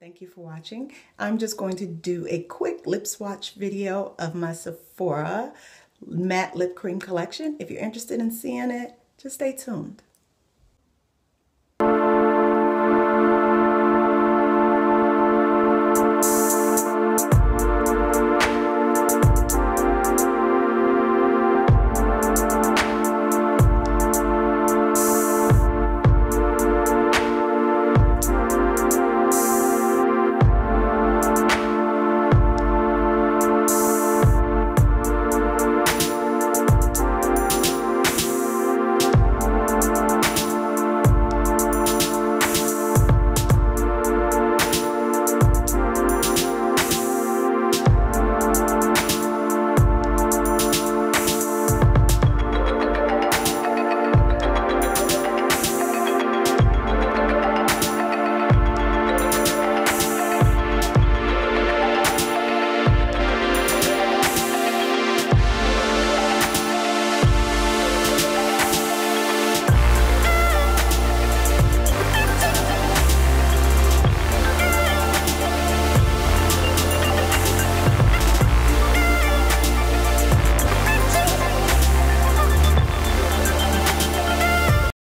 Thank you for watching. I'm just going to do a quick lip swatch video of my Sephora matte lip cream collection. If you're interested in seeing it, just stay tuned.